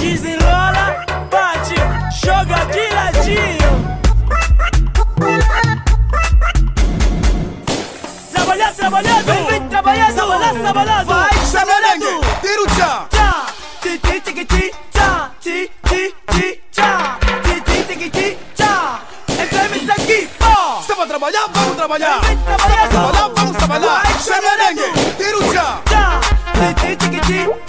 Desenrola, bate, joga de ladinho. Trabalhando, vem trabalhando, trabalhando. Vai trabalhando, tira o tchá. Tchá, ti ti ti ti, tchá, ti ti ti, tchá, ti ti ti ti, tchá. Entramos isso aqui, ó. Se vai trabalhar, vamos trabalhar. Vem trabalhar, vamos trabalhar. vai Chama merengue, tira o tchá. Tchá, ti ti ti ti.